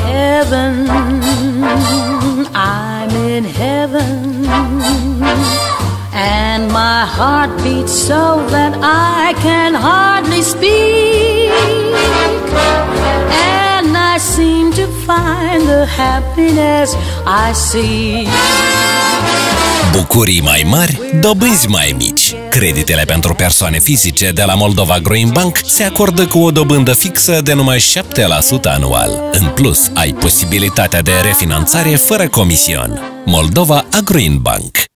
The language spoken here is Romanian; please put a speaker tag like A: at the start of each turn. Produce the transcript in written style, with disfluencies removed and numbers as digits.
A: heaven, I'm in heaven, and my heart beats so that I can hardly speak, and I seem to find the happiness I seek.
B: Bucurii mai mari, dobânzi mai mici. Creditele pentru persoane fizice de la Moldova Growing Bank se acordă cu o dobândă fixă de numai 7% anual. În plus, ai posibilitatea de refinanțare fără comision. Moldova Growing Bank.